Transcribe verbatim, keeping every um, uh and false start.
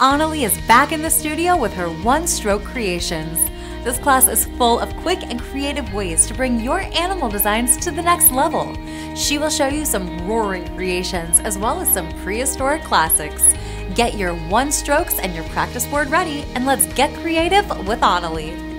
Onalee is back in the studio with her one-stroke creations. This class is full of quick and creative ways to bring your animal designs to the next level. She will show you some roaring creations as well as some prehistoric classics. Get your one strokes and your practice board ready, and let's get creative with Onalee.